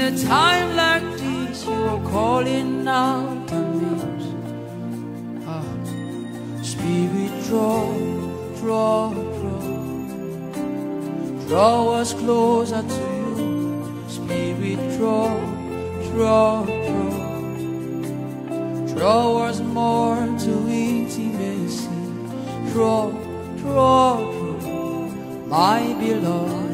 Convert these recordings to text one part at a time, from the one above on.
a time like this, you are calling out our names. Spirit, draw us closer to you. Spirit, draw us more to intimacy. Draw, my beloved.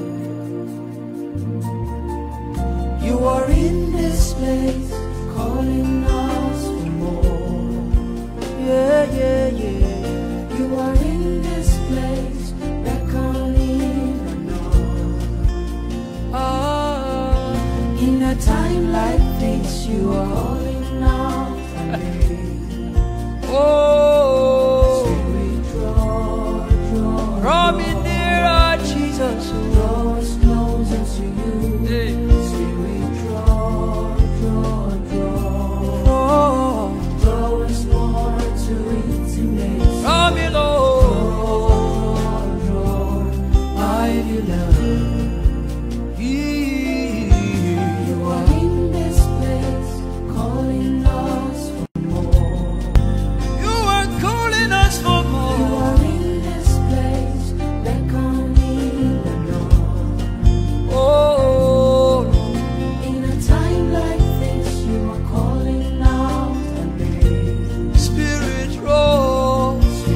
You are in this place, calling us for more. Yeah. You are in this place, beckoning on. In a time like this, you are calling out for me. Oh, Spirit, draw me nearer, Jesus. Draw us closer to you. Hey. Spirit, draw us more to intimacy. Draw me, Lord, my beloved. You are in this place, calling us for more. You are calling us for more. You are in this place, beckoning on. Oh, in a time like this, you are calling out a name. Spirit, draw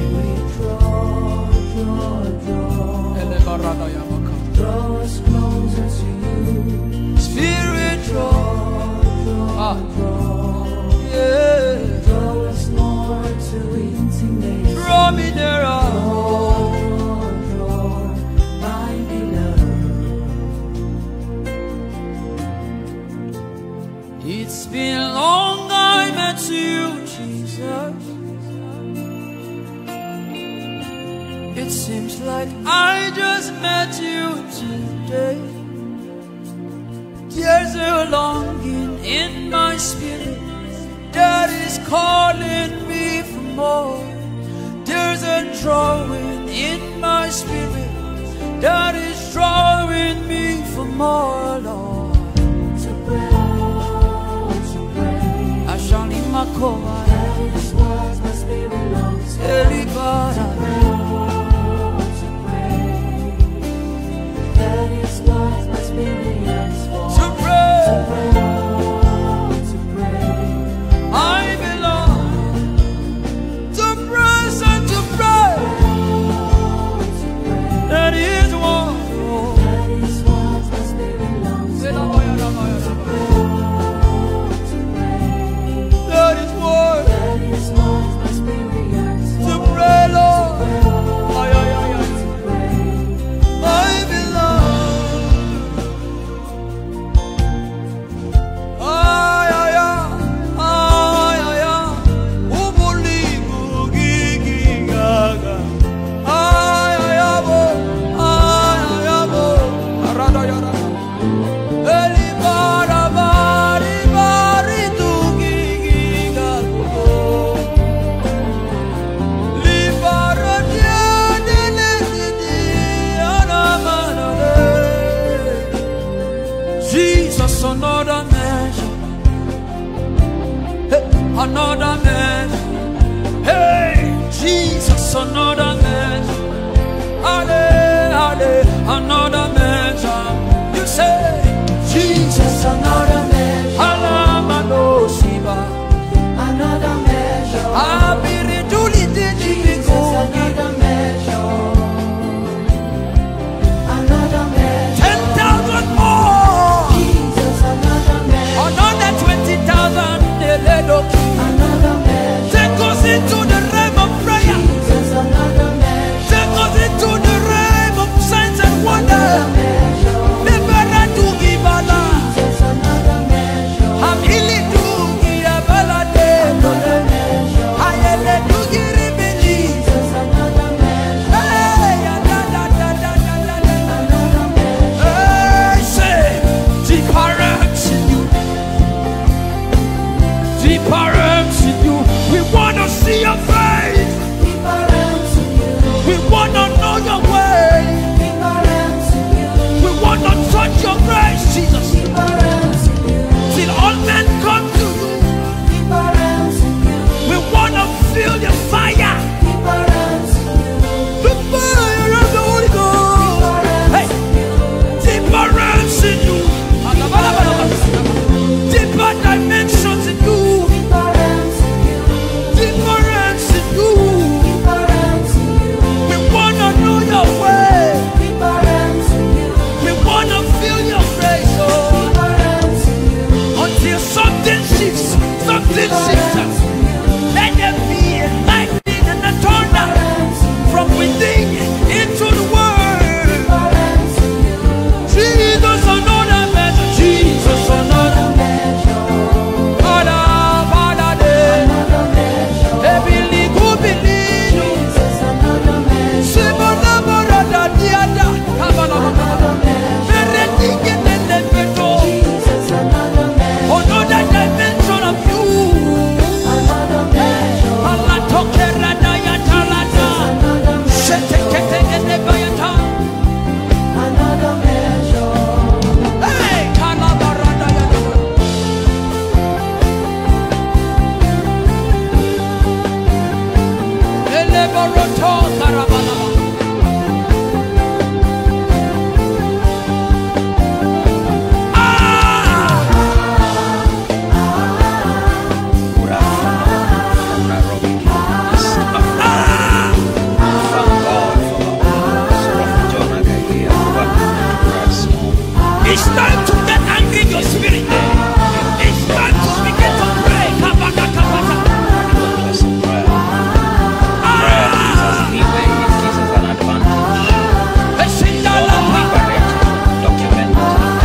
us closer to you. Spirit, draw, yeah. Draw us more to intimacy. Draw me nearer, draw, my beloved. It's been long I met you, Jesus. It seems like I just met you today. There's a longing in my spirit that is calling me for more. There's a drawing in my spirit that is drawing me for more, Lord. To pray, I shall leave my core. That is what my spirit longs for. That is what my spirit yearns for. To pray, I belong. To press and to pray. That is what my spirit longs for. That is what my spirit yearns for. To pray, Lord. Another measure, hey, another measure, hey, Jesus, another measure, another measure, you say, Jesus, another measure, another measure, Jesus, another measure, another measure, 10,000 more. Another 20,000, take us into the realm of prayer. Take us into the realm of signs and wonders. It's time to get angry in your spirit. It's time to begin to pray. Prayer gives us leeway, it gives us an advantage. Document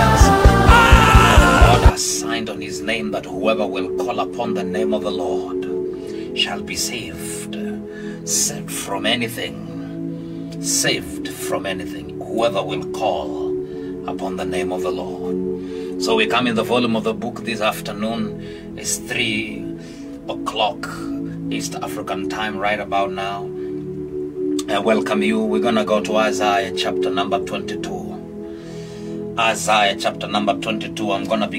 God has signed on his name that whoever will call upon the name of the Lord shall be saved. Saved from anything. Saved from anything. Whoever will call upon the name of the Lord. So we come in the volume of the book this afternoon. It's 3 o'clock East African time right about now. I welcome you. We're going to go to Isaiah chapter number 22. Isaiah chapter number 22. I'm going to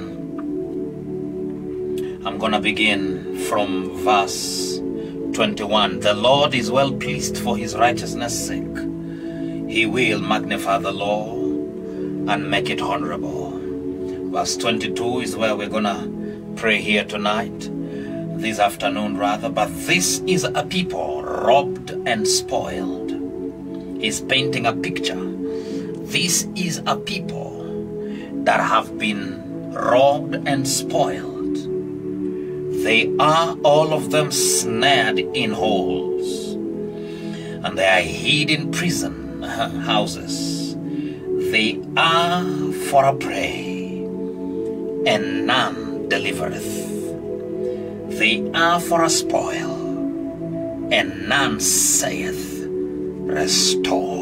begin from verse 21. The Lord is well pleased for his righteousness' sake. He will magnify the law and make it honorable. Verse 22 is where we're going to pray here tonight, this afternoon rather. But this is a people robbed and spoiled. He's painting a picture. This is a people that have been robbed and spoiled. They are all of them snared in holes, and they are hid in prison houses. They are for a prey, and none delivereth. They are for a spoil, and none saith, restore.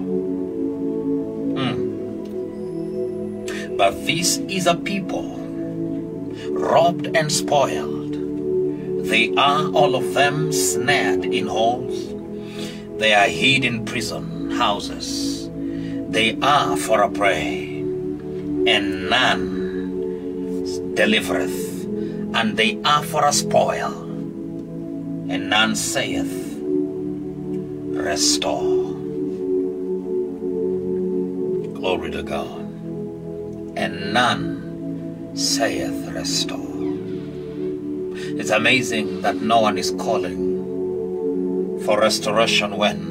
But this is a people robbed and spoiled. They are all of them snared in holes. They are hid in prison houses. They are for a prey, and none delivereth. And they are for a spoil, and none saith, restore. Glory to God. And none saith, restore. It's amazing that no one is calling for restoration when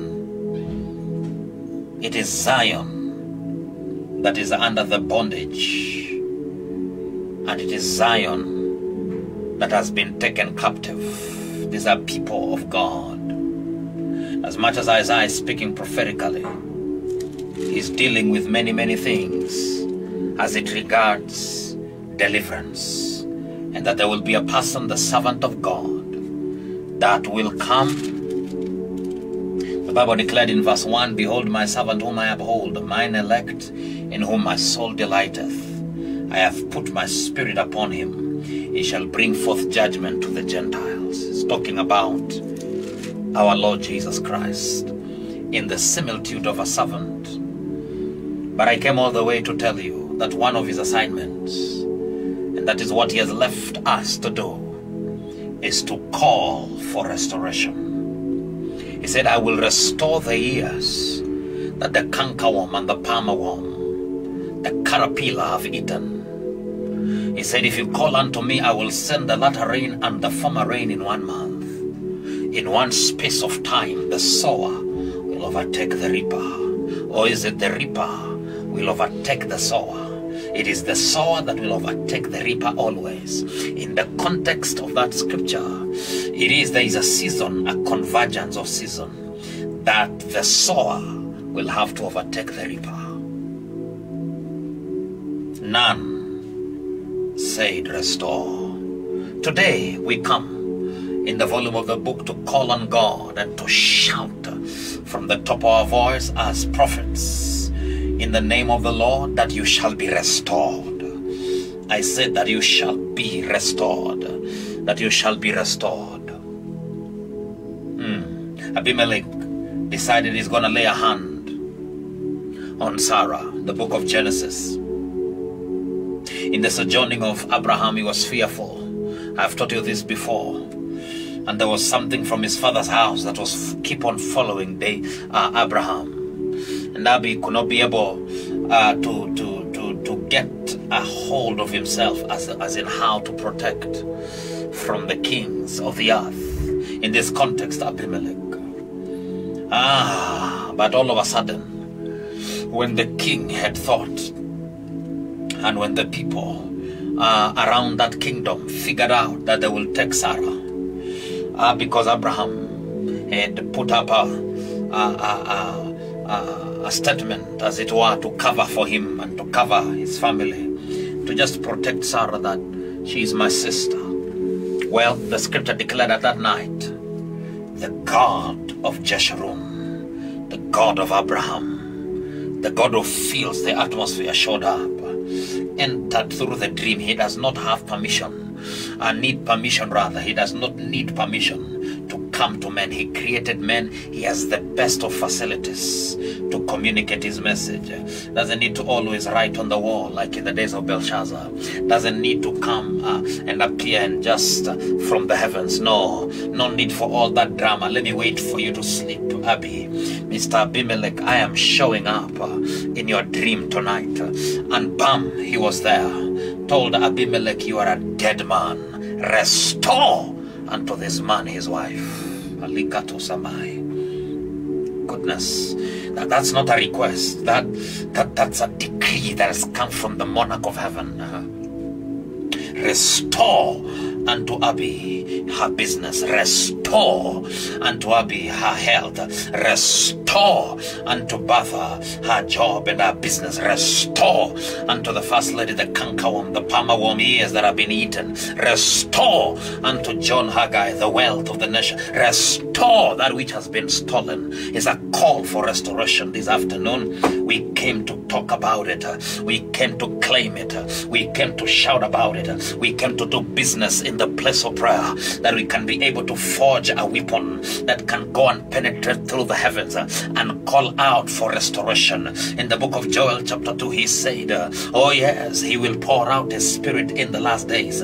it is Zion that is under the bondage, and it is Zion that has been taken captive. These are people of God. As much as Isaiah is speaking prophetically, he's dealing with many, many things as it regards deliverance, and that there will be a person, the servant of God, that will come. The Bible declared in verse 1, behold my servant whom I uphold, mine elect, in whom my soul delighteth. I have put my spirit upon him. He shall bring forth judgment to the Gentiles. It's talking about our Lord Jesus Christ in the similitude of a servant. But I came all the way to tell you that one of his assignments, and that is what he has left us to do, is to call for restoration. He said, I will restore the years that the cankerworm and the palmerworm, the caterpillar have eaten. He said, if you call unto me, I will send the latter rain and the former rain in 1 month. In one space of time, the sower will overtake the reaper. Or is it the reaper will overtake the sower? It is the sower that will overtake the reaper always. In the context of that scripture, there is a season, a convergence of season, that the sower will have to overtake the reaper. None said, restore. Today we come in the volume of the book to call on God and to shout from the top of our voice as prophets in the name of the Lord that you shall be restored. I said that you shall be restored. That you shall be restored. Abimelech decided he's going to lay a hand on Sarah. The book of Genesis. In the sojourning of Abraham, he was fearful. I've taught you this before. And there was something from his father's house that was keep on following Abraham. And Abi could not be able to get a hold of himself as in how to protect from the kings of the earth. In this context, Abimelech. But all of a sudden, when the king had thought And when the people around that kingdom figured out that they will take Sarah, because Abraham had put up a statement, as it were, to cover for him and to cover his family, to just protect Sarah, that she is my sister. Well, the scripture declared at that night, the God of Jeshurun, the God of Abraham, the God who fills the atmosphere, showed up, entered through the dream. He does not have permission, need permission rather. He does not need permission to come to men. He created men. He has the best of facilities to communicate his message. Doesn't need to always write on the wall like in the days of Belshazzar. Doesn't need to come and appear and just from the heavens. No need for all that drama. Let me wait for you to sleep, Abby. Mr. Abimelech, I am showing up in your dream tonight. And bam, he was there. Told Abimelech, you are a dead man. Restore unto this man his wife. Alikato Samai. Goodness, that's not a request. That's a decree that has come from the monarch of heaven. Restore unto Abby her business. Restore unto Abby her health. Restore unto Bertha her job and her business. Restore unto the first lady the cankerworm, the palmerworm ears that have been eaten. Restore unto John Haggai the wealth of the nation. Restore that which has been stolen. Is a call for restoration this afternoon. We came to talk about it. We came to claim it. We came to shout about it. We came to do business in the place of prayer, that we can be able to forge a weapon that can go and penetrate through the heavens and call out for restoration. In the book of Joel chapter 2, he said, oh yes, he will pour out his spirit in the last days.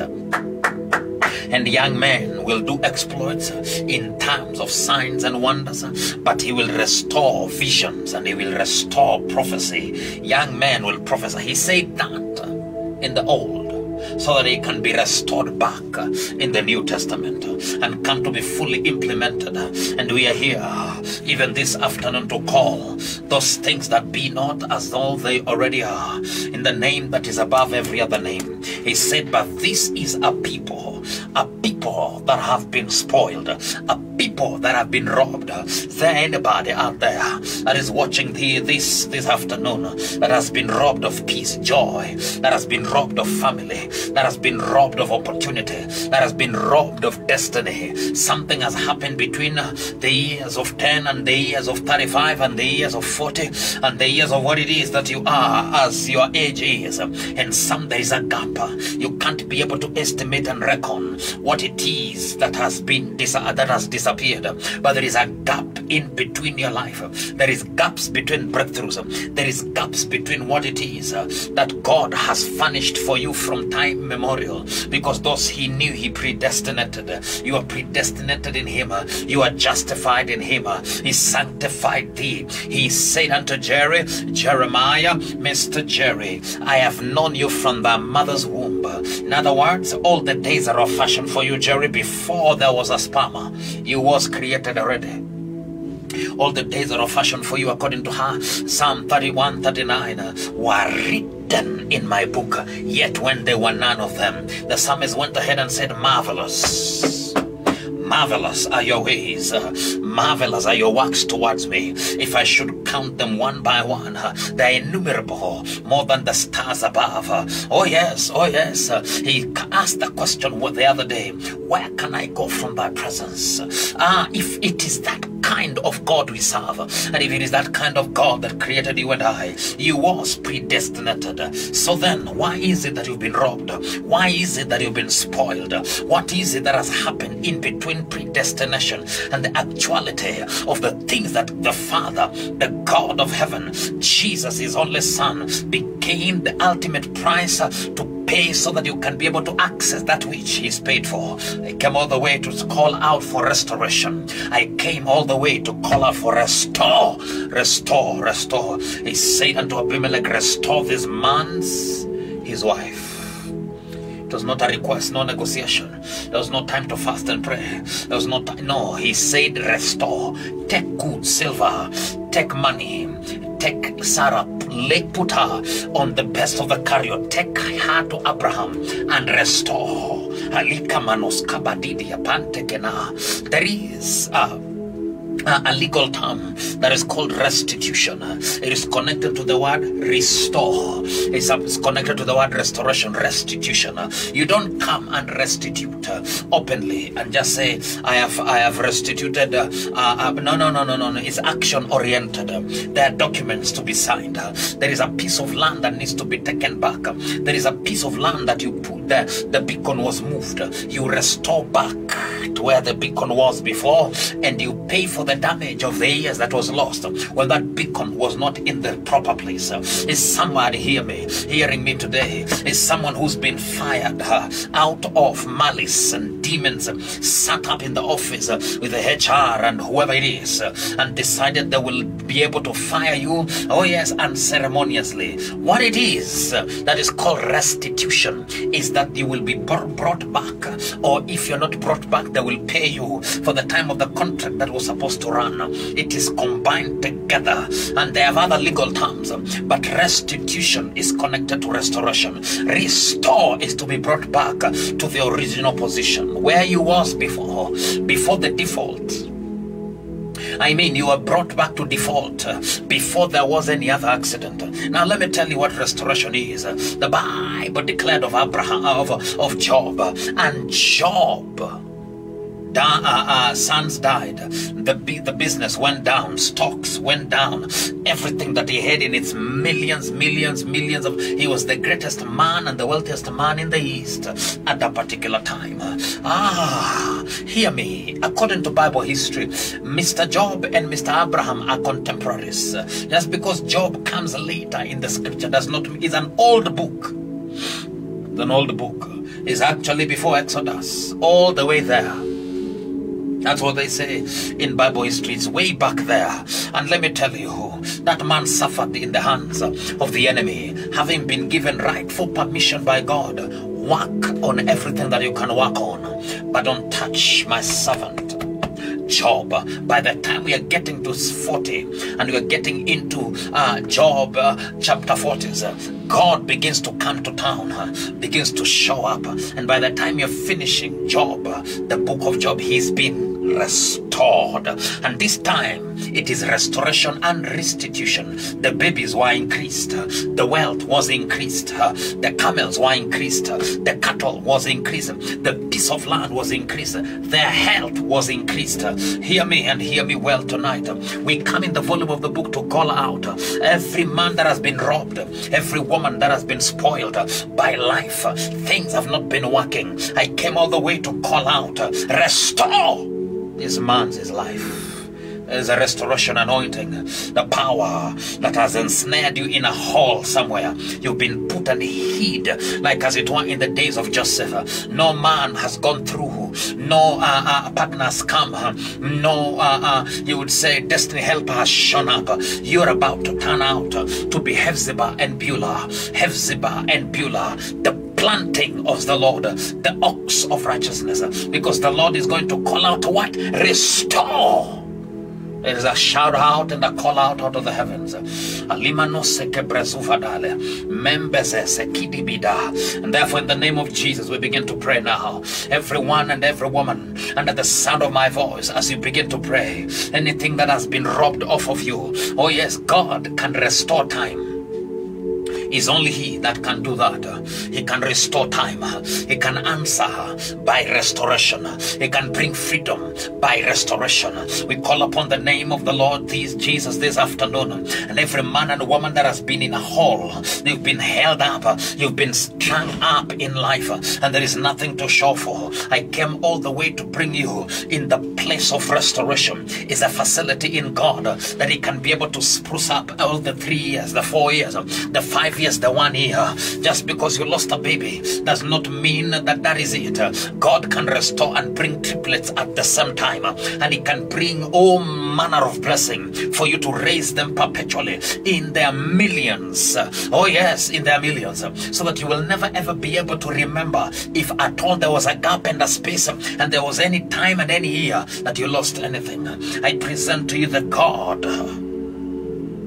And young men will do exploits in times of signs and wonders, but he will restore visions and he will restore prophecy. Young men will prophesy. He said that in the old, so that it can be restored back in the New Testament and come to be fully implemented. And we are here even this afternoon to call those things that be not as though they already are, in the name that is above every other name. He said, but this is a people that have been spoiled, a people that have been robbed. Is there anybody out there that is watching this afternoon that has been robbed of peace, joy, that has been robbed of family, that has been robbed of opportunity, that has been robbed of destiny? Something has happened between the years of 10 and the years of 35 and the years of 40 and the years of what it is that you are as your age is. And there is a gap. You can't be able to estimate and reckon what it is that has been disappeared, but there is a gap in between your life. There is gaps between breakthroughs. There is gaps between what it is that God has furnished for you from time memorial, because those he knew he predestinated. You are predestinated in him. You are justified in him. He sanctified thee. He said unto Jeremiah, Mr. Jerry, I have known you from the mother's womb. In other words, all the days are of fashion for you, Jerry. Before there was a sperm, you was created already. All the days are of fashion for you, according to her. Psalm 31:39 were written in my book, yet when there were none of them. The psalmist went ahead and said, marvelous. Marvelous are your ways, marvelous are your works towards me. If I should count them one by one, they are innumerable, more than the stars above. Oh yes, oh yes. He asked the question the other day, where can I go from thy presence? If it is that kind of God we serve, and if it is that kind of God that created you and I, you was predestinated. So then, why is it that you've been robbed? Why is it that you've been spoiled? What is it that has happened in between predestination and the actuality of the things that the Father, the God of heaven, Jesus, his only Son, became the ultimate price to pay, so that you can be able to access that which he's paid for? I came all the way to call out for restoration. I came all the way to call out for restore, restore, restore. He said unto Abimelech, restore this man's his wife. It was not a request, no negotiation. There was no time to fast and pray. There was no time. No, he said restore. Take good silver, take money, take Sarah, put her on the best of the chariot, take her to Abraham and restore. There is a legal term that is called restitution. It is connected to the word restore. It's connected to the word restoration, restitution. You don't come and restitute openly and just say, I have restituted. No. It's action oriented. There are documents to be signed. There is a piece of land that needs to be taken back. There is a piece of land that you put there. The beacon was moved. You restore back to where the beacon was before, and you pay for the damage of the years that was lost when that beacon was not in the proper place. Is somebody hearing me today? Is someone who's been fired out of malice and demons, sat up in the office with the HR and whoever it is, and decided they will be able to fire you, oh yes, unceremoniously. What it is that is called restitution is that you will be brought back, or if you're not brought back, they will pay you for the time of the contract that was supposed to run. It is combined together, and they have other legal terms, but restitution is connected to restoration. Restore is to be brought back to the original position where you was before the default. I mean, you were brought back to default before there was any other accident. Now let me tell you what restoration is. The Bible declared of Abraham, of Job, and Job, sons died, the business went down, stocks went down, everything that he had in its millions of, he was the greatest man and the wealthiest man in the East at that particular time. Hear me. According to Bible history, Mr. Job and Mr. Abraham are contemporaries. Just because Job comes later in the scripture does not mean it's an old book. An old book is actually before Exodus, all the way there. That's what they say in Bible history. It's way back there. And let me tell you, that man suffered in the hands of the enemy, having been given rightful permission by God. Work on everything that you can work on, but don't touch my servant Job. By the time we are getting to 40 and we are getting into Job chapter 40, God begins to come to town, begins to show up, and by the time you're finishing Job, the book of Job, he's been restored. And this time it is restoration and restitution. The babies were increased, the wealth was increased, the camels were increased, the cattle was increased, the piece of land was increased, their health was increased. Hear me and hear me well tonight. We come in the volume of the book to call out every man that has been robbed, every woman that has been spoiled by life. Things have not been working. I came all the way to call out, restore this man's life. There is a restoration anointing, the power that has ensnared you in a hole somewhere. You've been put and hid, like as it were in the days of Joseph. No man has gone through, no partner has come, no, you would say, destiny helper has shown up. You're about to turn out to be Hephzibah and Beulah, the planting of the Lord, the ox of righteousness, because the Lord is going to call out what? Restore. There is a shout out and a call out of the heavens. And therefore, in the name of Jesus, we begin to pray now. Everyone and every woman, under the sound of my voice, as you begin to pray, anything that has been robbed off of you, oh yes, God can restore time. It's only He that can do that. He can restore time. He can answer by restoration. He can bring freedom by restoration. We call upon the name of the Lord Jesus this afternoon. And every man and woman that has been in a hole, you've been held up, you've been strung up in life, and there is nothing to show for. I came all the way to bring you in the place of restoration. It's a facility in God that He can be able to spruce up all the 3 years, the 4 years, the 5 years, the 1 year. Just because you lost a baby does not mean that is it. God can restore and bring triplets at the same time, and He can bring all manner of blessing for you to raise them perpetually in their millions. Oh yes, in their millions, so that you will never ever be able to remember if at all there was a gap and a space and there was any time and any year that you lost anything. I present to you the God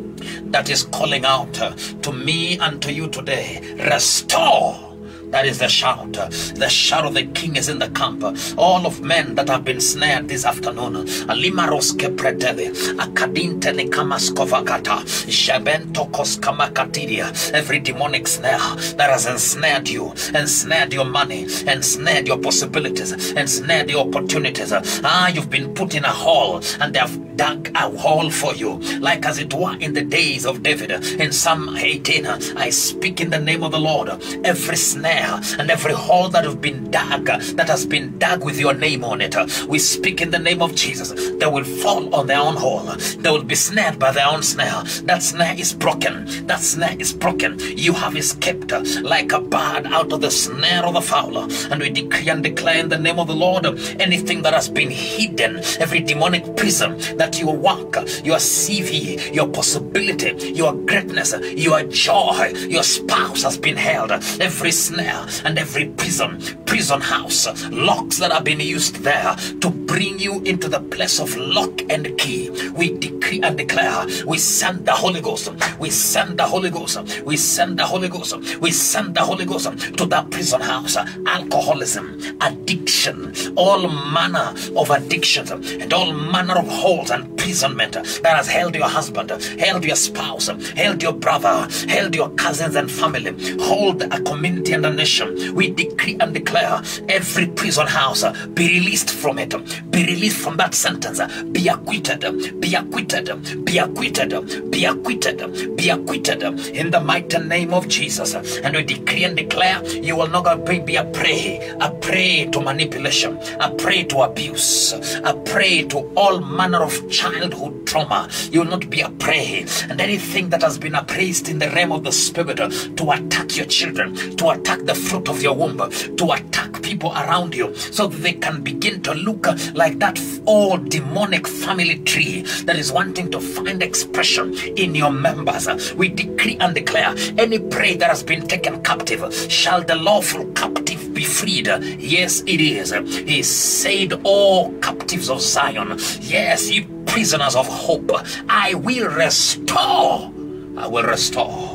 that is calling out to me and to you today. Restore. That is the shout. The shout of the King is in the camp. All of men that have been snared this afternoon. Alimaroske pretele. Akadintele kamaskovakata. Shabentokos kamakatidia. Every demonic snare that has ensnared you, ensnared your money, ensnared your possibilities, ensnared your opportunities. You've been put in a hole, and they have dug a hole for you, like as it were in the days of David. In Psalm 18, I speak in the name of the Lord. Every snare and every hole that have been dug, that has been dug with your name on it, we speak in the name of Jesus. They will fall on their own hole. They will be snared by their own snare. That snare is broken. That snare is broken. You have escaped like a bird out of the snare of the fowler. And we decree and declare in the name of the Lord, anything that has been hidden, every demonic prison, that your work, your CV, your possibility, your greatness, your joy, your spouse has been held, every snare and every prison house, locks that have been used there to bring you into the place of lock and key, we decree and declare, we send the Holy Ghost, we send the Holy Ghost, we send the Holy Ghost, we send the Holy Ghost to that prison house. Alcoholism, addiction, all manner of addictions, and all manner of holes and imprisonment that has held your husband, held your spouse, held your brother, held your cousins and family, hold a community and a nation. We decree and declare every prison house be released from it, be released from that sentence, be acquitted, be acquitted, be acquitted, be acquitted, be acquitted in the mighty name of Jesus. And we decree and declare you will not be a prey to manipulation, a prey to abuse, a prey to all manner of childhood trauma. You will not be a prey, and anything that has been appraised in the realm of the spirit to attack your children, to attack the fruit of your womb, to attack people around you, so that they can begin to look like that old demonic family tree that is wanting to find expression in your members. We decree and declare any prey that has been taken captive, shall the lawful captive be freed? Yes, it is. He said, all captives of Zion, yes, ye prisoners of hope, I will restore. I will restore.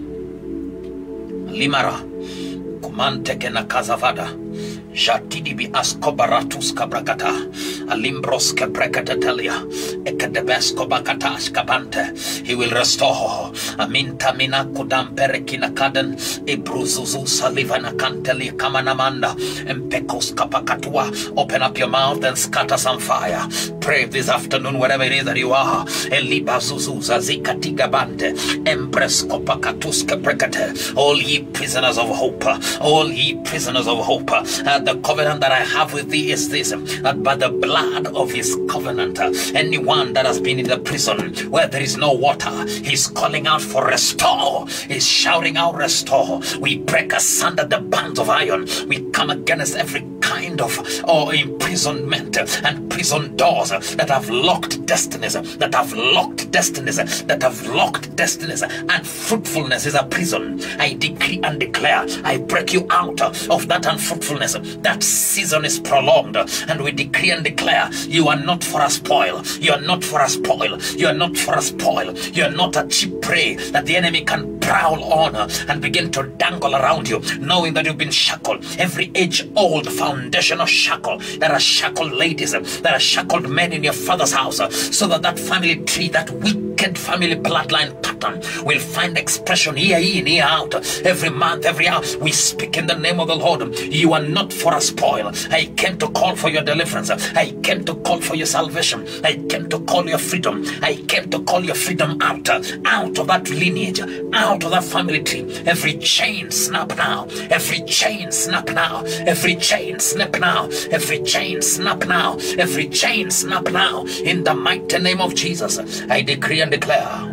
Limara kumanteke na kazavada jatidi bi askobaratus kabrakata alimbros kabrakatatelia ekadebesko bakatas kabante. He will restore. Aminta mina kudam perekina kaden ebruzuzu salivana kanteli kamanamanda empekos kapakatua. Open up your mouth and scatter some fire. Pray this afternoon wherever it is that you are. Eliba zuzuza zikatiga bante embresko pakatus kabrakate. All ye prisoners of hope, all ye prisoners of hope, the covenant that I have with thee is this, that by the blood of his covenant, anyone that has been in the prison where there is no water, he's calling out for restore. He's shouting out restore. We break asunder the bands of iron. We come against every kind of imprisonment and prison doors that have locked destinies, that have locked destinies, that have locked destinies, and fruitfulness is a prison. I decree and declare, I break you out of that unfruitfulness. That season is prolonged, and we decree and declare, you are not for a spoil. You are not for a spoil. You are not for a spoil. You are not a cheap prey that the enemy can prowl on and begin to dangle around you, knowing that you've been shackled. Every age-old foundational shackle that are shackled ladies, that are shackled men in your father's house, so that that family tree, that wicked family bloodline pattern will find expression year in, year out, every month, every hour. We speak in the name of the Lord. You are not for a spoil. I came to call for your deliverance. I came to call for your salvation. I came to call your freedom. I came to call your freedom out of that lineage, out of that family tree. Every chain snap now. Every chain snap now. Every chain snap now. Every chain snap now. Every chain snap now. In the mighty name of Jesus, I decree and declare,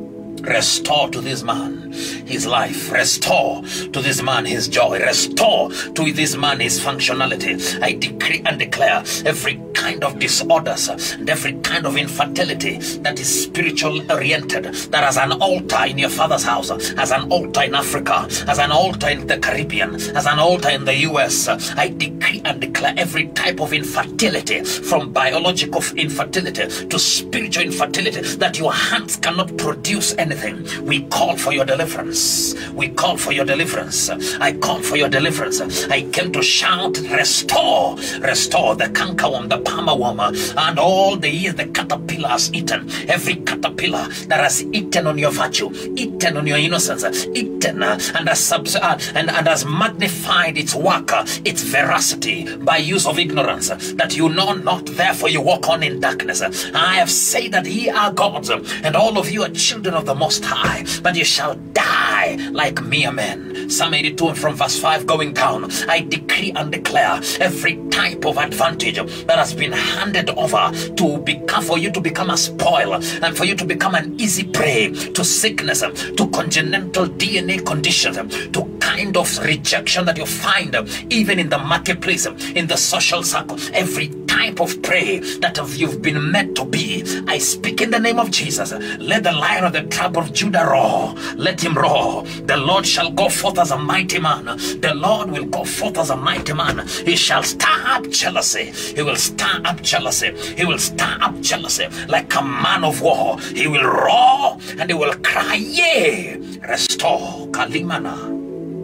restore to this man his life. Restore to this man his joy. Restore to this man his functionality. I decree and declare every kind of disorders and every kind of infertility that is spiritual oriented, that has an altar in your father's house, has an altar in Africa, has an altar in the Caribbean, has an altar in the US. I decree and declare every type of infertility, from biological infertility to spiritual infertility, that your hands cannot produce anything, anything, we call for your deliverance. We call for your deliverance. I call for your deliverance. I came to shout, restore, restore the cankerworm, the palmer worm, and all the years the caterpillar has eaten. Every caterpillar that has eaten on your virtue, eaten on your innocence, eaten and has magnified its work, its veracity by use of ignorance, that you know not, therefore you walk on in darkness. I have said that ye are gods, and all of you are children of the Most High, but you shall die like mere men. Psalm 82 and from verse 5 going down, I decree and declare every type of advantage that has been handed over to become, for you to become a spoil, and for you to become an easy prey to sickness, to congenital DNA conditions, to kind of rejection that you find even in the marketplace, in the social circle, every type of prey that you've been meant to be. I speak in the name of Jesus. Let the Lion of the tribe of Judah roar. Let him roar. The Lord shall go forth as a mighty man. The Lord will go forth as a mighty man. He shall stir up jealousy. He will stir up jealousy. He will stir up jealousy like a man of war. He will roar and he will cry, yea, restore, Kalimana.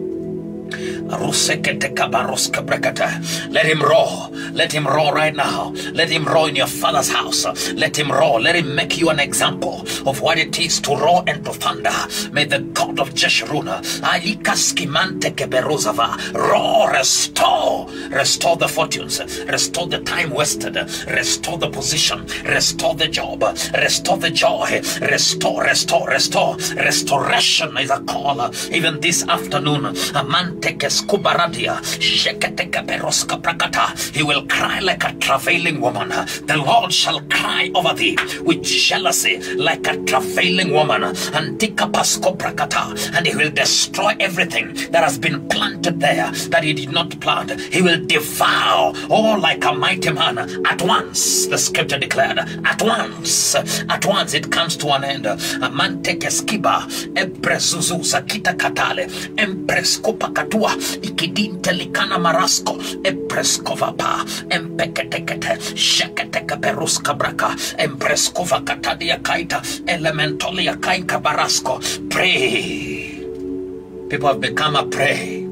Let him roar. Let him roar right now. Let him roar in your father's house. Let him roar. Let him make you an example of what it is to roar and to thunder. May the God of Jeshurun roar, restore. Restore the fortunes. Restore the time wasted. Restore the position. Restore the job. Restore the joy. Restore, restore, restore. Restoration is a call. Even this afternoon, a man takes he will cry like a travailing woman. The Lord shall cry over thee with jealousy like a travailing woman. And he will destroy everything that has been planted there that he did not plant. He will devour all like a mighty man. At once, the scripture declared, at once it comes to an end. A man take a skiba, empresuzusa kita katale, emprescopa katua. Ikidintelikana marasko empreskovapa empeketekete sheketeke peruska braka empreskova katadia kaita elementolia kainka barasko. Pray. People have become a prey,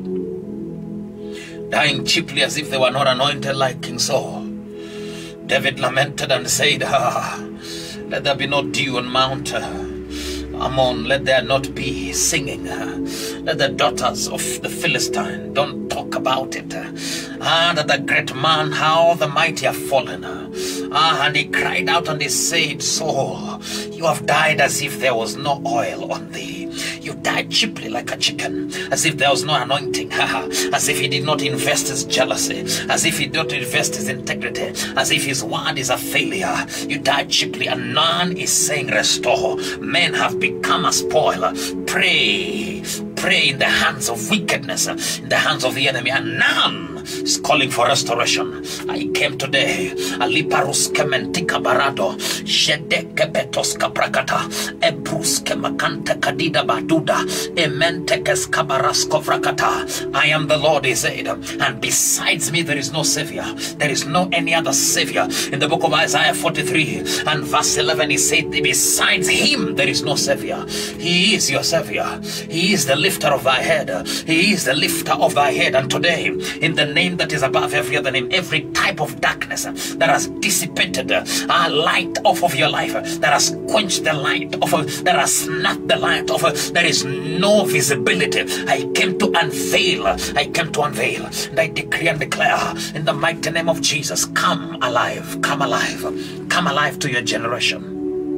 dying cheaply as if they were not anointed like King Saul. David lamented and said, let there be no dew on Mount Ammon, let there not be singing. Let the daughters of the Philistine don't talk about it. That the great man, how the mighty have fallen. And he cried out and he said, Saul, you have died as if there was no oil on thee. You died cheaply like a chicken, as if there was no anointing, as if he did not invest his jealousy, as if he did not invest his integrity, as if his word is a failure. You died cheaply, and none is saying restore. Men have become a spoiler. Pray, pray in the hands of wickedness, in the hands of the enemy, and none is calling for restoration. I came today, Aliparuske mentika barado, Jedeke betoska prakata, Ebruske makante kadida baduda, Ementekes kabarasko vrakata. I am the Lord, he said, and besides me there is no savior. There is no any other savior. In the book of Isaiah 43 and verse 11, he said, besides him there is no savior. He is your savior. He is the lifter of thy head. He is the lifter of thy head. And today, in the name that is above every other name, every type of darkness that has dissipated our light off of your life, that has quenched the light of, that has snuffed the light of, there is no visibility. I came to unveil. I came to unveil, and I decree and declare in the mighty name of Jesus, come alive, come alive, come alive to your generation.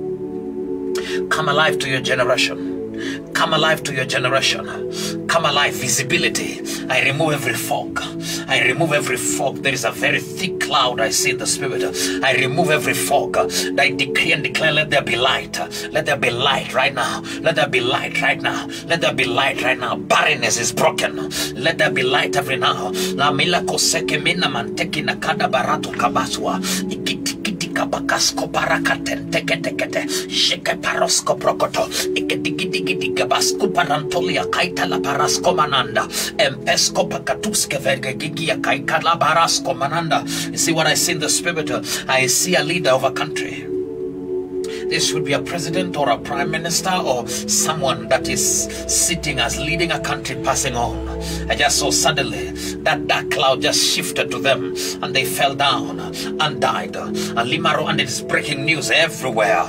Come alive to your generation. Come alive to your generation. Come alive, visibility. I remove every fog. I remove every fog. There is a very thick cloud I see in the spirit. I remove every fog. I decree and declare, let there be light. Let there be light right now. Let there be light right now. Let there be light right now. Barrenness is broken. Let there be light every now. La mila koseke mina manteki nakada barato kabaswa. Kabakasko barakaten tekete sheke parosko prokoto ikedigidigabasku parantolia kaita la parasko mananda empesko pakatuske vergegigia kaita la parasko mananda. You see what I see in the spirit? I see a leader of a country. This would be a president or a prime minister or someone that is sitting as leading a country passing on. I just saw suddenly that dark cloud just shifted to them and they fell down and died. And it is breaking news everywhere.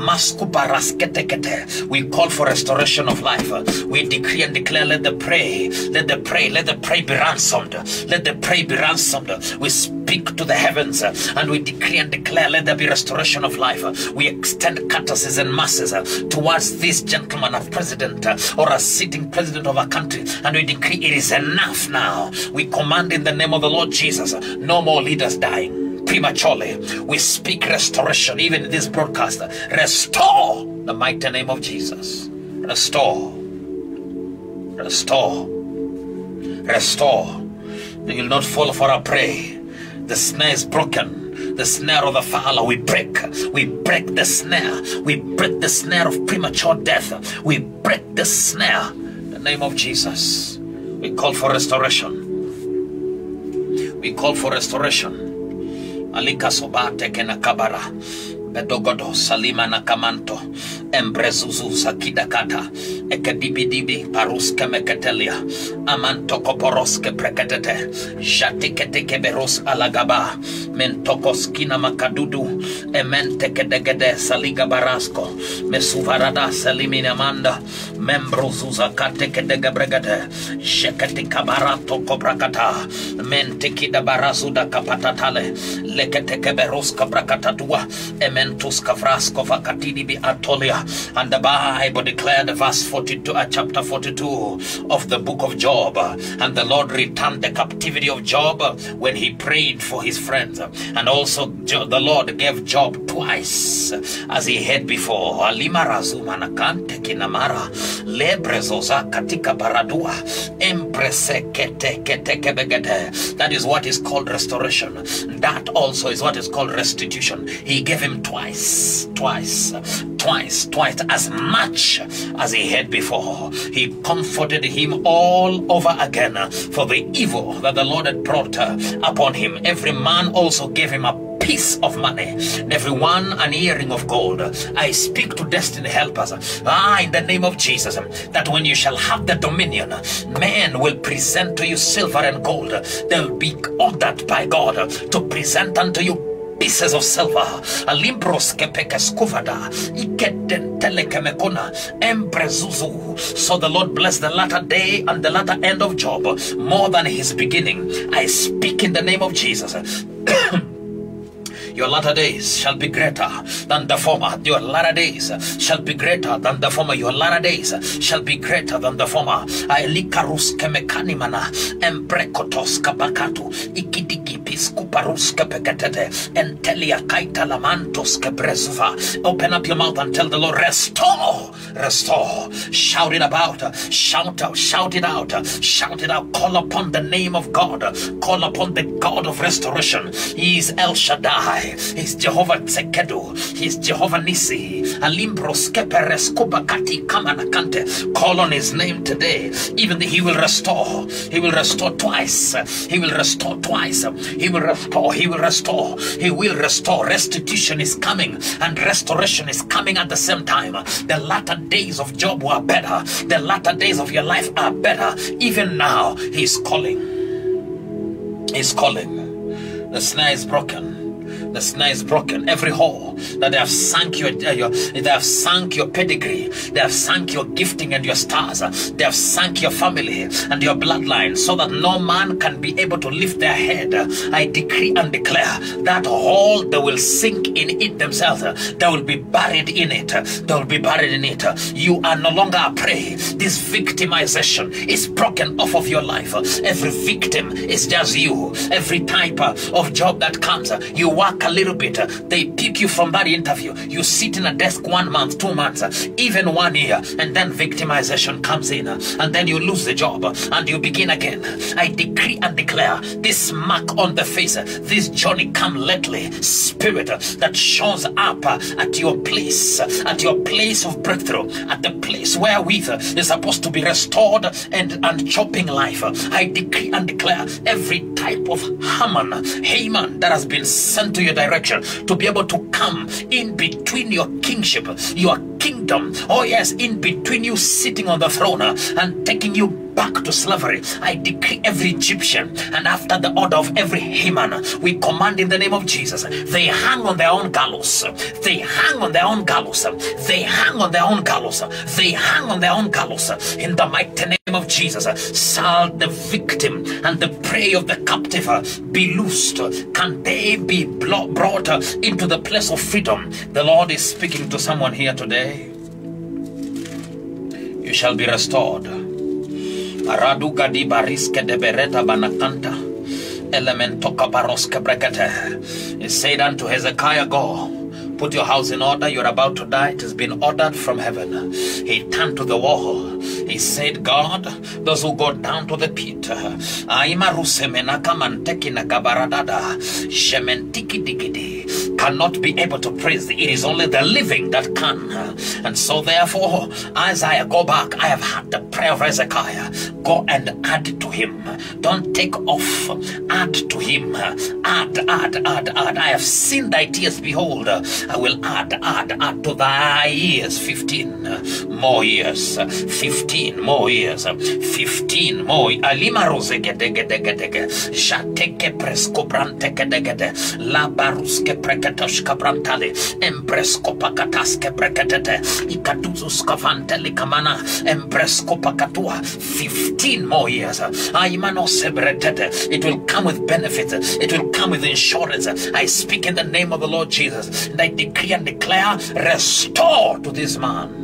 We call for restoration of life. We decree and declare, let the prey be ransomed. Let the prey be ransomed. We speak to the heavens and we decree and declare, let there be restoration of life. We extend courtesies and masses towards this gentleman, a president or a sitting president of a country, and we decree it is enough now. We command in the name of the Lord Jesus, no more leaders dying prematurely. We speak restoration even in this broadcast. Restore the mighty name of Jesus. Restore. Restore. Restore. You will not fall for a prey. The snare is broken. The snare of the fowler we break. We break the snare. We break the snare of premature death. We break the snare. In the name of Jesus. We call for restoration. We call for restoration. Alika sobate kena kabara. Bedogodo salima nakamanto. Embrezuzu sakida kata. Ekedibidibi paruske meketelia. Amanto koporoske preketete. Jatikete keberos alagaba. Mentokos kina makadudu. Emente kedegede saliga barasko. Mesuvarada salimina manda. Membrozuza kate kedegabregade. Sheketi kabarato kobrakata. Mentekida barazuda kapatatale. Lekete keberos kabrakatatua. Ementus kavrasko vakatidi bi atolia. And the Bible declared verse 42, chapter 42 of the book of Job. And the Lord returned the captivity of Job when he prayed for his friends. And also the Lord gave Job twice as he had before. That is what is called restoration. That also is what is called restitution. He gave him twice as much as he had before. He comforted him all over again for the evil that the Lord had brought upon him. Every man also gave him a piece of money, everyone an earring of gold. I speak to destiny helpers in the name of Jesus, that when you shall have the dominion, men will present to you silver and gold. They will be ordered by God to present unto you pieces of silver. Alimbros kepekeskuvada ikeden telekemekona embrezuzu. So the Lord bless the latter day and the latter end of Job more than his beginning. I speak in the name of Jesus. Your latter days shall be greater than the former. Your latter days shall be greater than the former. Your latter days shall be greater than the former. Aelikarus kemekanimana embrekotos kabakatu ikidiki piskuparus kepekatete entelia kaita lamantos kebrezuva. Open up your mouth and tell the Lord, restore, restore. Shout it about, shout out, shout it out, shout it out. Call upon the name of God. Call upon the God of restoration. He is El Shaddai. He's Jehovah Tsekedu. He's Jehovah Nisi. Alimbros keperes kubakati kamanakante. Call on his name today. Even he will restore. He will restore twice. He will restore twice. He will restore. He will restore. He will restore. Restitution is coming and restoration is coming at the same time. The latter days of Job were better. The latter days of your life are better. Even now, he's calling. He's calling. The snare is broken. The snare is broken. Every hole that they have sunk they have sunk your pedigree, they have sunk your gifting and your stars, they have sunk your family and your bloodline, so that no man can be able to lift their head. I decree and declare that hole, they will sink in it themselves. They will be buried in it. They will be buried in it. You are no longer a prey. This victimization is broken off of your life. Every victim is just you. Every type of job that comes, you work a little bit, they pick you from that interview, you sit in a desk 1 month, 2 months, even 1 year, and then victimization comes in, and then you lose the job and you begin again. I decree and declare this mark on the face, this Johnny come lately spirit that shows up at your place of breakthrough, at the place wherewith is supposed to be restored and chopping life. I decree and declare every type of Haman that has been sent to your your direction, to be able to come in between your kingship, your kingdom. Oh yes, in between you sitting on the throne and taking you back to slavery. I decree every Egyptian, and after the order of every Haman, we command in the name of Jesus, they hang on their own gallows. They hang on their own gallows. They hang on their own gallows. They hang on their own gallows. In the mighty name of Jesus, shall the victim and the prey of the captive be loosed? Can they be brought into the place of freedom? The Lord is speaking to someone here today. You shall be restored. Araduga di bariske de bereta banakanta. Elemento kabaroske brekete. He said unto Hezekiah, go, put your house in order. You're about to die. It has been ordered from heaven. He turned to the wall. He said, God, those who go down to the pit, cannot be able to praise thee. It is only the living that can. And so therefore, as I go back, I have had the prayer of Hezekiah. Go and add to him. Don't take off. Add to him. Add. I have seen thy tears. Behold, I will add to thy years 15 more years. 15 more years. 15 more. Alima rose gedegedegedege. Jateke presko brantegedegede. La baruske preketoshka brantale. Empresko pakataske preketete. Ikatuzus kavanteli kamana. Empresko pakatua. 15 more years. Aimano sebretete. It will come with benefits. It will come with insurance. I speak in the name of the Lord Jesus. And I decree and declare, restore to this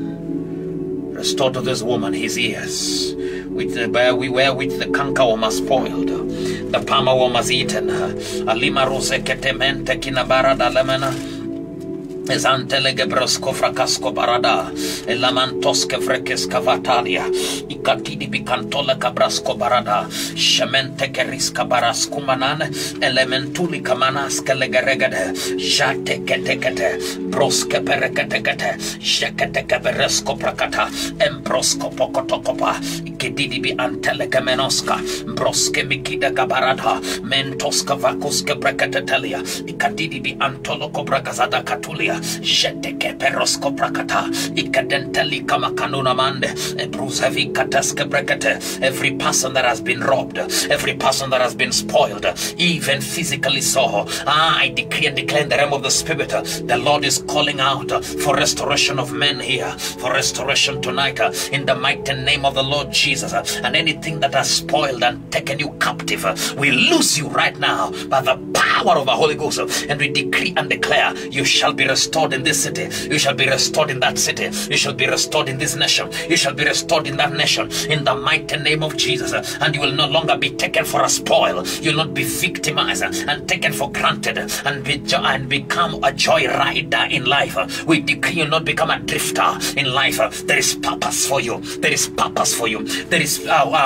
man. Restore to this woman his ears, which the cankerworm has spoiled, the palmer worm has eaten. Alima rose ketemente kinabarada lemena. Ezantelege brosco fracasco barada, elamantosque freques cavatalia, icatidi bicantola cabrasco barada, shemente kerisca barasco manan, elementuli camanasque legeregade, jate ketekete, brosque pereketekete, jekete caberesco pracata, embrosco pocotocopa, ikididi bi anteleke menoska, brosque mikida gabarada, mentosca vacusque breketetelia, ikadidi bi antoloco bragazada catulia. Jeteke perosko prakata ikadenteli kamakanuna mande ebruzevi kataske brekete. Every person that has been robbed, every person that has been spoiled, even physically so, I decree and declare in the realm of the spirit, the Lord is calling out for restoration of men here, for restoration tonight, in the mighty name of the Lord Jesus. And anything that has spoiled and taken you captive, we lose you right now by the power of the Holy Ghost, and we decree and declare, you shall be restored in this city, you shall be restored in that city, you shall be restored in this nation, you shall be restored in that nation, in the mighty name of Jesus. And you will no longer be taken for a spoil, you will not be victimized and taken for granted and become a joy rider in life. We decree you will not become a drifter in life. There is purpose for you, there is purpose for you, there is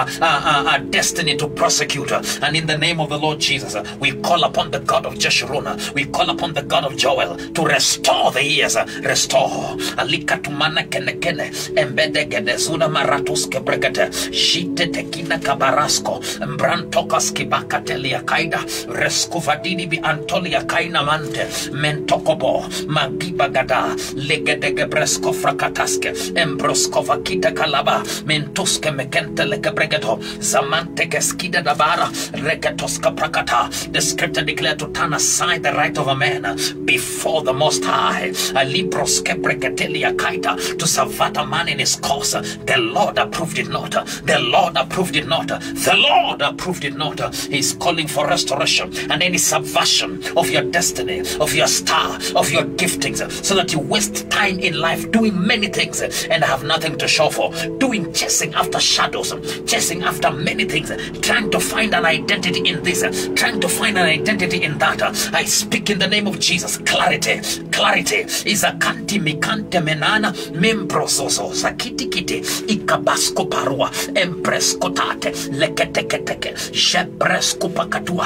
a destiny to prosecute. And in the name of the Lord Jesus, we call upon the God of Jeshurun, we call upon the God of Joel to restore the years, restore. Alika tumana kene kene, embede gede zuna maratus kebregete, jite tekina kabarasko, mbrantokas kibakatelia kaida, reskuvadini bi antolia kaina mante, mentokobo, magiba gada, legedege bresko frakataske, embroskova kita kalaba, mentuske mekente lekebregeto, zamante keskida dabara, regetoska prakata. The scripture declared to turn aside the right of a man before the Most High, a libros kebreketelia kaita, to subvert a man in his course. The Lord approved it not. The Lord approved it not. The Lord approved it not. He's calling for restoration and any subversion of your destiny, of your star, of your giftings, so that you waste time in life doing many things and have nothing to show for, chasing after shadows, chasing after many things, trying to find an identity in this, trying to find an identity in that. I speak in the name of Jesus, clarity. Clarity is a kanti mikante menana membrososo sakiti kiti ikabasko parua empreskotate leketeketeke jebresko pakatua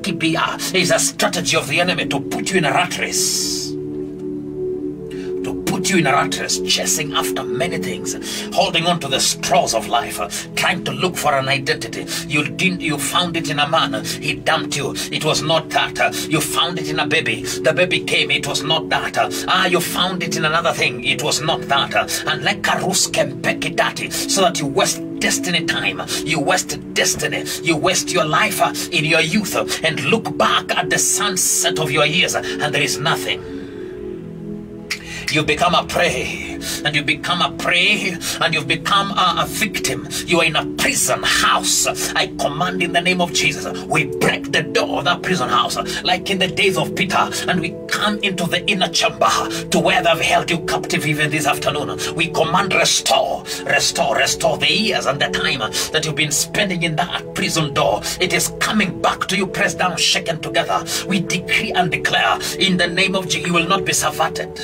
leketikibia. Is a strategy of the enemy to put you in a rat race, to put you in a rat race, chasing after many things, holding on to the straws of life, trying to look for an identity. You found it in a man, he dumped you. It was not that. You found it in a baby. The baby came, it was not that. You found it in another thing, it was not that. And like a rus can peck it at it, so that you waste destiny time, you waste destiny, you waste your life in your youth, and look back at the sunset of your years, and there is nothing. You become a prey, and you become a prey, and you've become a victim. You are in a prison house. I command in the name of Jesus, we break the door of that prison house, like in the days of Peter, and we come into the inner chamber to where they've held you captive even this afternoon. We command restore the years and the time that you've been spending in that prison door. It is coming back to you, pressed down, shaken together. We decree and declare in the name of Jesus, you will not be subverted.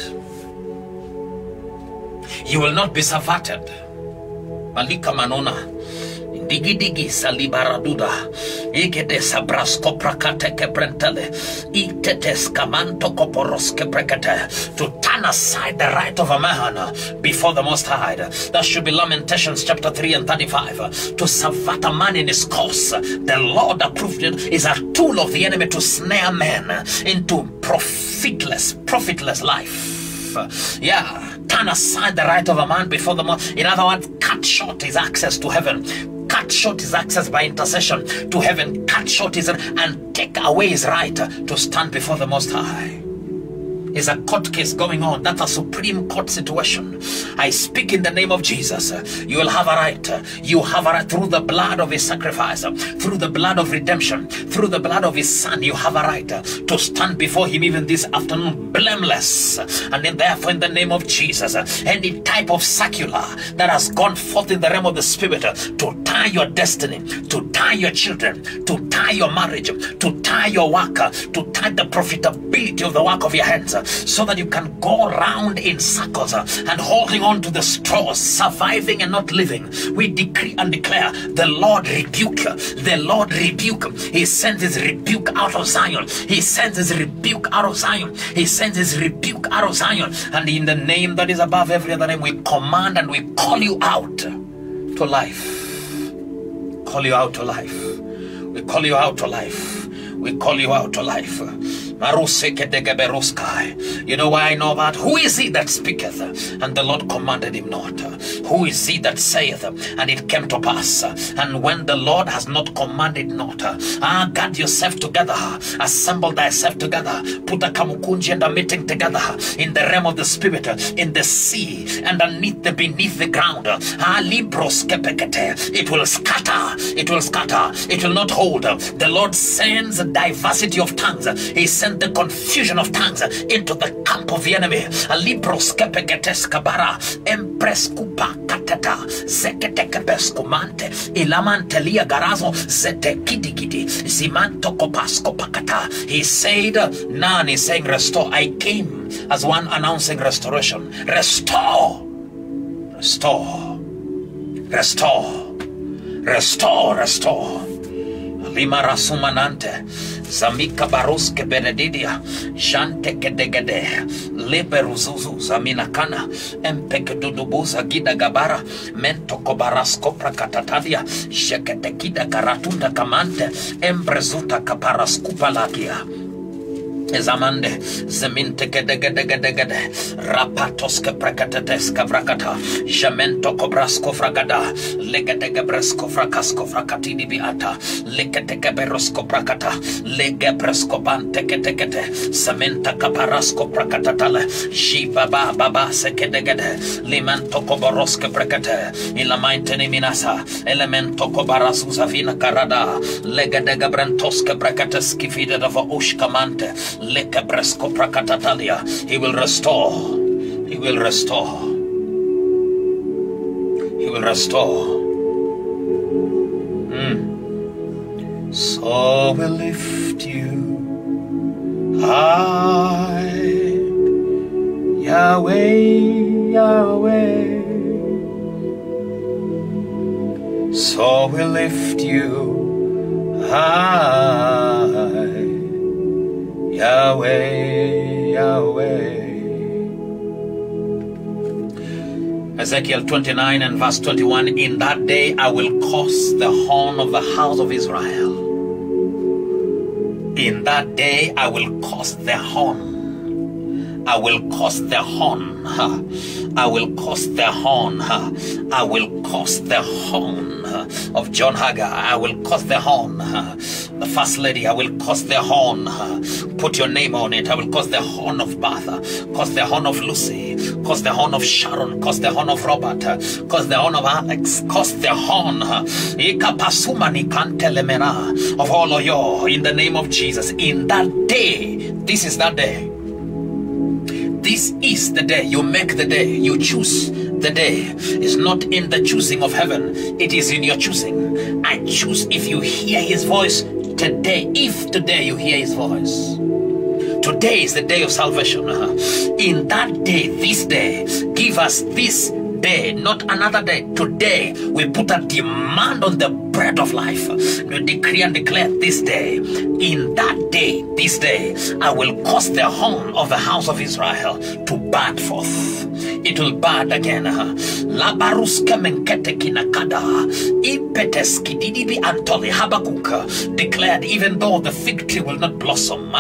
You will not be subverted. Malika manona. Digi digi salibaraduda. Igede sabrasko prakate keprentele. Itetes kamanto koporoske prekete. To turn aside the right of a man before the Most High. That should be Lamentations chapter 3 and 35. To subvert a man in his course. The Lord approved it is a tool of the enemy to snare men into profitless life. Yeah. Turn aside the right of a man before the Most. In other words, cut short his access to heaven. Cut short his access by intercession to heaven. Cut short his, and take away his right to stand before the Most High. There's a court case going on. That's a Supreme Court situation. I speak in the name of Jesus. You will have a right. You have a right through the blood of his sacrifice, through the blood of redemption, through the blood of his son. You have a right to stand before him even this afternoon blameless. And then therefore in the name of Jesus, any type of circular that has gone forth in the realm of the spirit to tie your destiny, to tie your children, to tie your marriage, to tie your work, to tie the profitability of the work of your hands, so that you can go around in circles and holding on to the straws, surviving and not living. We decree and declare, the Lord rebuke, the Lord rebuke. He sends his rebuke out of Zion. He sends his rebuke out of Zion. He sends his rebuke out of Zion. And in the name that is above every other name, we command and we call you out to life. Call you out to life. We call you out to life. We call you out to life. You know why I know that? Who is he that speaketh, and the Lord commanded him not? Who is he that saith, and it came to pass? And when the Lord has not commanded not, guard yourself together, assemble thyself together, put a kamukunji and a meeting together in the realm of the spirit, in the sea, and beneath the ground. It will scatter, it will scatter, it will not hold. The Lord sends a diversity of tongues. He sends the confusion of tongues into the camp of the enemy. A libros kepegetes kabara empress kupa katata zeketekebeskumante ilamante lia garazo zete kidigidi zimanto kopasko pakata. He said, none is saying restore. I came as one announcing restoration. Restore, restore, restore, restore, restore. Lima rasumanante zamika baruske benedidia jante kedegede leberuzuzu zaminakana empekedudubuza gida gabara mento kobarasko prakatatadia sheketekida karatunda kamante embrezuta kaparaskupa lagia Zamande zeminte gedegedegedegede rapatoske prekateteska vrakata jamento kobrasko fragada legedegebresko frakasko frakatini biata leketekeberosko prakata legebresko banteketekete samenta kaparasko prakatatale jibaba baba sekedegede limanto koboroske prekate ilamainteni minasa elemento kobarasu zavina karada legedegebrentoske prekateski fide davo ushkamante. He will restore. He will restore. He will restore. So we'll lift you high, Yahweh, Yahweh. So we'll lift you high, Yahweh, Yahweh. Ezekiel 29 and verse 21, in that day I will cause the horn of the house of Israel. In that day I will cause the horn. I will cause the horn. I will cause the horn. I will cause the horn of John Hagar. I will cause the horn. The first lady, I will cause the horn. Put your name on it. I will cause the horn of Martha. Cause the horn of Lucy. Cause the horn of Sharon. Cause the horn of Robert. Cause the horn of Alex. Cause the horn of all of you in the name of Jesus. In that day, this is that day. This is the day. You make the day. You choose the day. It's not in the choosing of heaven. It is in your choosing. I choose if you hear his voice today. If today you hear his voice. Today is the day of salvation. In that day, this day, give us this day, not another day. Today, we put a demand on the bread of life. We decree and declare this day. In that day, this day, I will cause the horn of the house of Israel to bud forth. It will bud again. Declared, even though the fig tree will not blossom,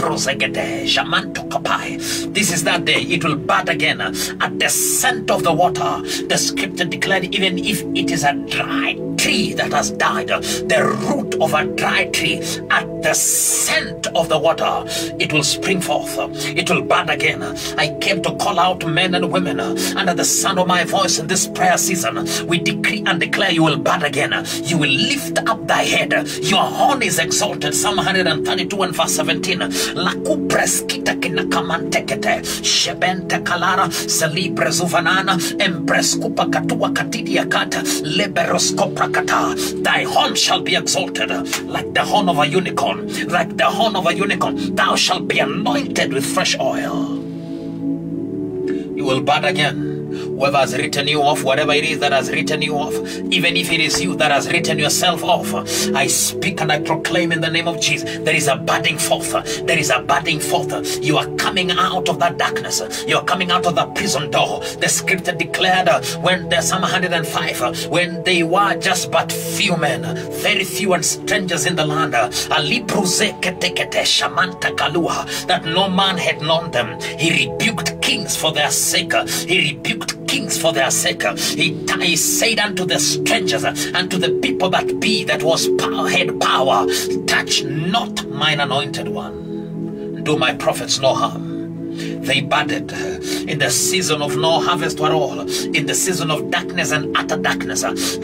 this is that day. It will bud again at the scent of the water. The scripture declared, even if it is a dry tree that has died, the root of a dry tree, at the scent of the water, it will spring forth. It will bud again. I came to call out men and women under the sound of my voice in this prayer season. We decree and declare you will bud again. You will lift up thy head. Your horn is exalted. Psalm 132 and verse 17. Lakupreskita kinakamantekete shebente kalara celebre zuvanana empreskupa katua katidia kata leberoskoprakata. Thy horn shall be exalted like the horn of a unicorn. Like the horn of a unicorn, thou shalt be anointed with fresh oil. You will bud again. Whoever has written you off, whatever it is that has written you off, even if it is you that has written yourself off, I speak and I proclaim in the name of Jesus, there is a budding forth. There is a budding forth. You are coming out of that darkness. You are coming out of the prison door. The scripture declared when the Psalm 105, when they were just but few men, very few and strangers in the land, that no man had known them. He rebuked kings for their sake. He rebuked kings for their sake. He said unto the strangers and to the people that be, that was had power, touch not mine anointed one, do my prophets no harm. They budded in the season of no harvest at all, in the season of darkness and utter darkness. He said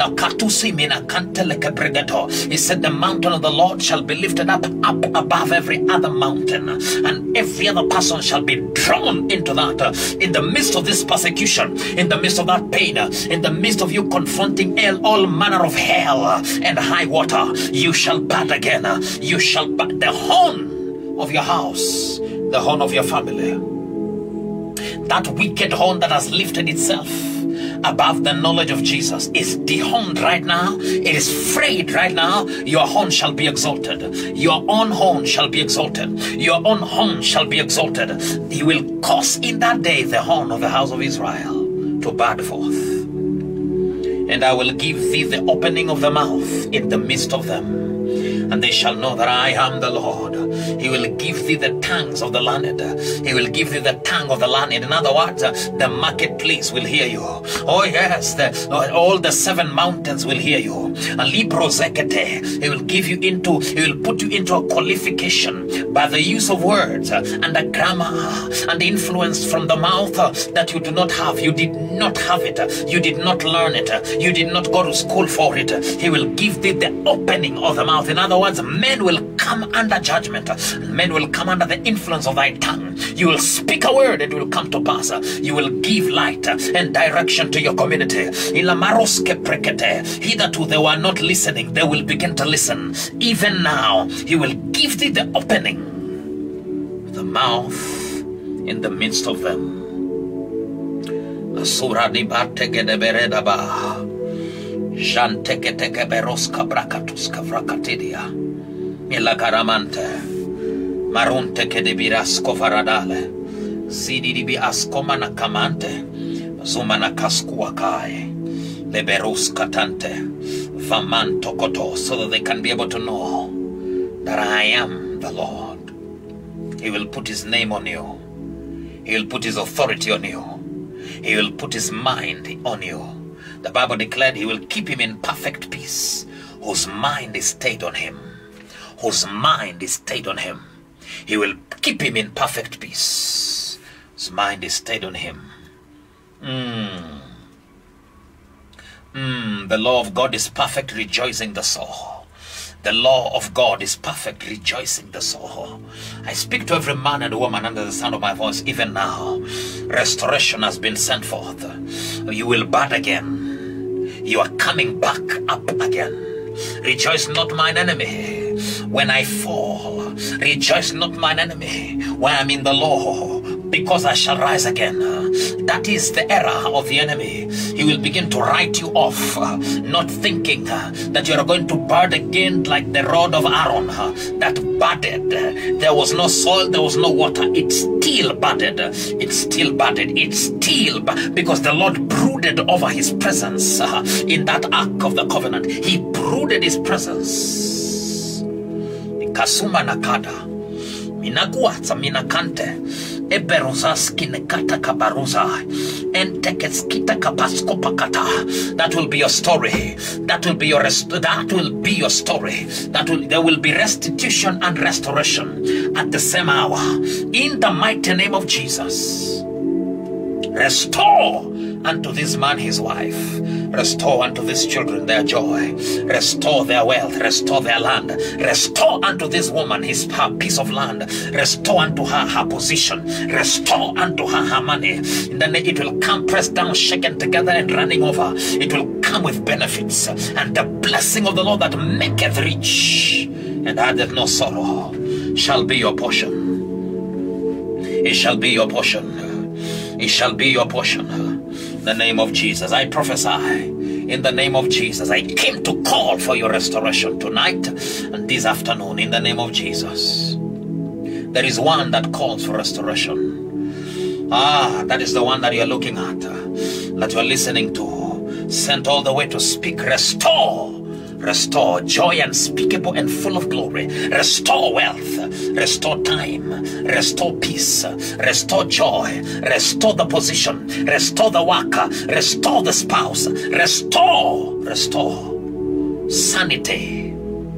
the mountain of the Lord shall be lifted up above every other mountain, and every other person shall be drawn into that. In the midst of this persecution, in the midst of that pain, in the midst of you confronting all manner of hell and high water, you shall bud again. You shall bud. The horn of your house, the horn of your family, that wicked horn that has lifted itself above the knowledge of Jesus is dehorned right now. It is frayed right now. Your horn shall be exalted. Your own horn shall be exalted. Your own horn shall be exalted. He will cause in that day the horn of the house of Israel to bud forth. And I will give thee the opening of the mouth in the midst of them, and they shall know that I am the Lord. He will give thee the tongues of the learned. He will give thee the tongue of the learned. In other words, the marketplace will hear you. Oh yes, all the 7 mountains will hear you. He will give you into, he will put you into a qualification by the use of words and the grammar and influence from the mouth that you do not have. You did not have it. You did not learn it. You did not go to school for it. He will give thee the opening of the mouth. In other words, men will come under judgment. Men will come under the influence of thy tongue. You will speak a word and it will come to pass. You will give light and direction to your community. Hitherto they were not listening. They will begin to listen. Even now, he will give thee the opening, the mouth in the midst of them. Janteketeke beroska brakatuska vrakatidia milakaramante marunte kedebirasko varadale zididibi askomana kamante Zumana kaskua kai. Leberus katante. Vaman tokoto. So that they can be able to know that I am the Lord. He will put his name on you. He will put his authority on you. He will put his mind on you. The Bible declared he will keep him in perfect peace, whose mind is stayed on him. Whose mind is stayed on him. He will keep him in perfect peace. His mind is stayed on him. The law of God is perfect, rejoicing the soul. The law of God is perfect, rejoicing the soul. I speak to every man and woman under the sound of my voice, even now. Restoration has been sent forth. You will bud again. You are coming back up again. Rejoice not mine enemy when I fall. Rejoice not mine enemy when I'm in the law, because I shall rise again. That is the error of the enemy. He will begin to write you off, not thinking that you are going to bud again like the rod of Aaron that budded. There was no soil, there was no water. It still budded. It still budded. It still, because the Lord brooded over his presence in that ark of the covenant. He brooded his presence. Kasuma nakada. Minaguatsa minakante. Eberuzaski nekata kabaruza. Enteketskita kapaskopakata. That will be your story. That will be your story. There will be restitution and restoration at the same hour. In the mighty name of Jesus. Restore unto this man his wife. Restore unto these children their joy. Restore their wealth. Restore their land. Restore unto this woman her piece of land. Restore unto her her position. Restore unto her her money. And then it will come pressed down, shaken together, and running over. It will come with benefits. And the blessing of the Lord that maketh rich and addeth no sorrow shall be your portion. It shall be your portion. It shall be your portion. In the name of Jesus, I prophesy. In the name of Jesus, I came to call for your restoration tonight and this afternoon. In the name of Jesus, there is one that calls for restoration. That is the one that you are looking at, that you are listening to, sent all the way to speak. Restore. Restore joy unspeakable and full of glory. Restore wealth. Restore time. Restore peace. Restore joy. Restore the position. Restore the worker. Restore the spouse. Restore. Restore sanity.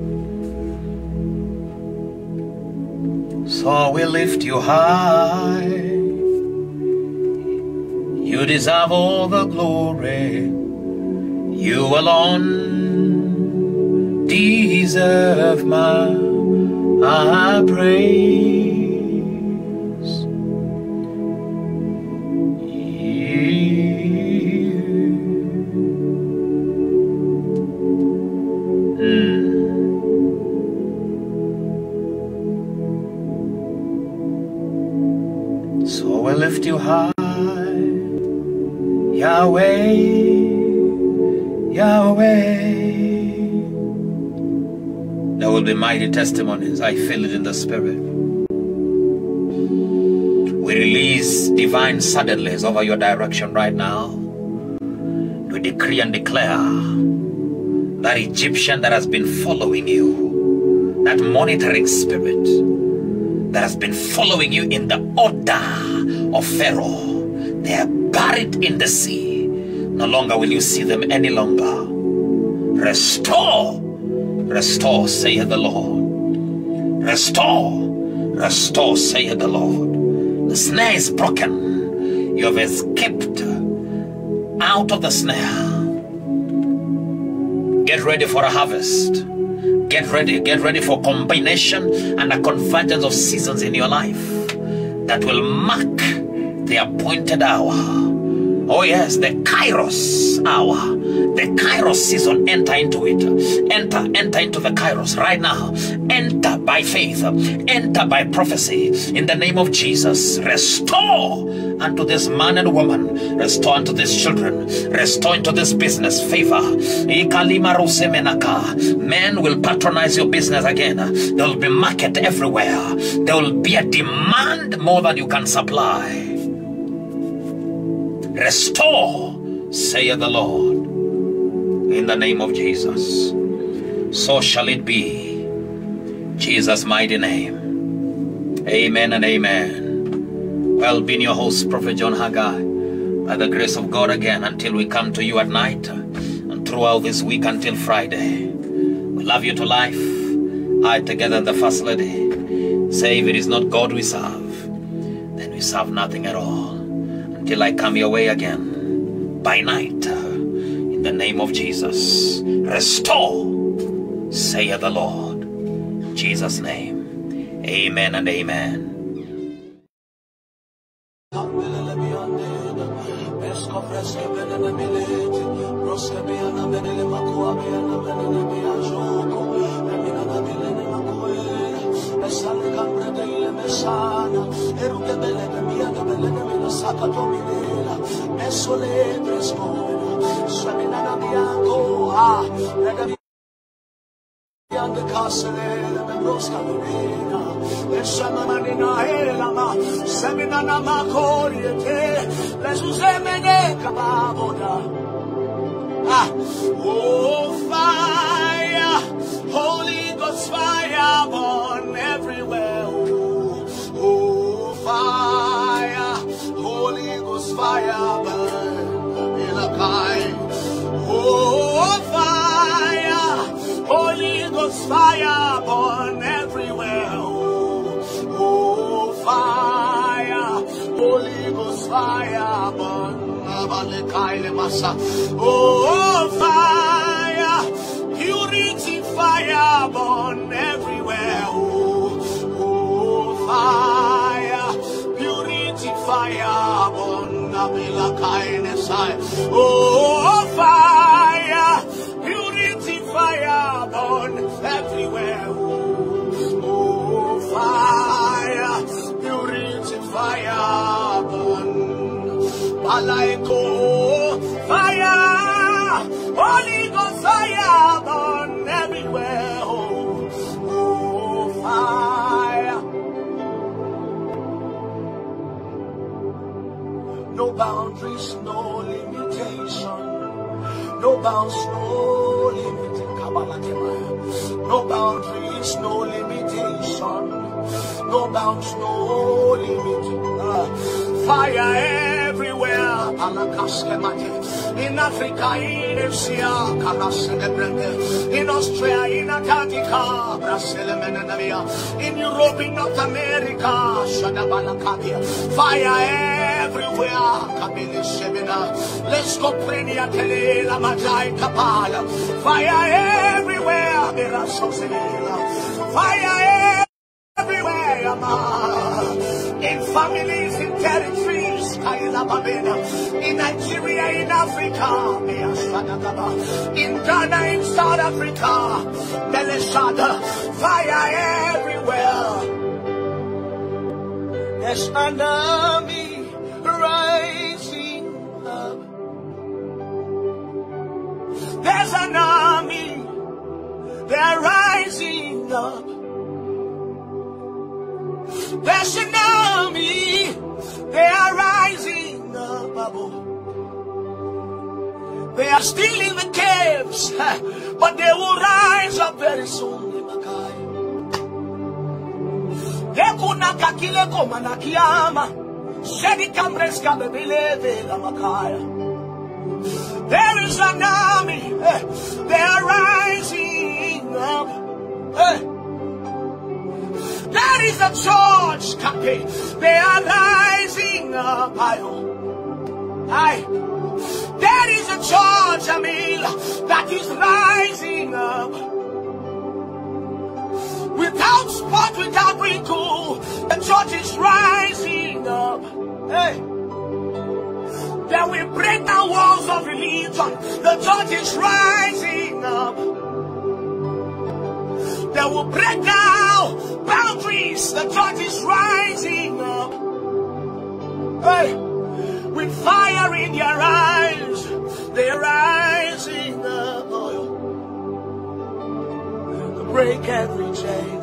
So we lift you high. You deserve all the glory. You alone deserve my praise. So we lift you high, Yahweh, Yahweh. There will be mighty testimonies. I feel it in the spirit. We release divine suddenlies over your direction right now. We decree and declare that Egyptian that has been following you, that monitoring spirit that has been following you in the order of Pharaoh, they are buried in the sea. No longer will you see them any longer. Restore. Restore, saith the Lord. Restore, restore, saith the Lord. The snare is broken. You have escaped out of the snare. Get ready for a harvest. Get ready for combination and a convergence of seasons in your life that will mark the appointed hour. Oh yes, the Kairos hour, the Kairos season. Enter into it. Enter into the Kairos right now. Enter by faith. Enter by prophecy. In the name of Jesus, restore unto this man and woman. Restore unto these children. Restore into this business favor. Men will patronize your business again. There will be market everywhere. There will be a demand more than you can supply. Restore, saith the Lord. In the name of Jesus. So shall it be. Jesus' mighty name. Amen and amen. Well, being your host, Prophet John Haggai, by the grace of God again, until we come to you at night and throughout this week until Friday. We love you to life. I, together the First Lady, say if it is not God we serve, then we serve nothing at all. Until I come your way again by night, in the name of Jesus. Restore, saith the Lord. In Jesus' name. Amen and amen. The castle, the Brosca, the Shamanina, Seminana Macoriete, let's Zemene Cababoda. Oh, fire, Holy Ghost fire burn everywhere. Oh, fire, Holy Ghost fire burn. Oh, fire, Holy Ghost fire burn everywhere. Oh, fire, Holy Ghost fire burn. Oh, fire, purity fire burn everywhere. Oh, fire, purity fire burn. Oh, fire, purity fire burn everywhere. Oh, fire, purity fire burn. Malaiko fire, Holy Ghost fire burn everywhere. Oh, fire. No boundaries, no limitation. No bounds, no limit. No boundaries, no limitation. No bounds, no limit. Fire everywhere. In Africa, in Asia, in Australia, in Antarctica, in Europe, in North America, fire everywhere. Let's go pray. Fire everywhere. Fire everywhere. In families, in territories, in Nigeria, in Africa, in Ghana, in South Africa, fire everywhere. There's an army rising up. There's an army, they're rising up. There's an army, they are rising up. They are still in the caves, but they will rise up very soon. There is an army, they are rising up. There is a church, they are rising up. There is a church, that is rising up. Without spot, without wrinkle, the church is rising up. Then we break down walls of religion. The church is rising up. They will break down boundaries. The church is rising up. With fire in their eyes, they're rising up. To break every chain.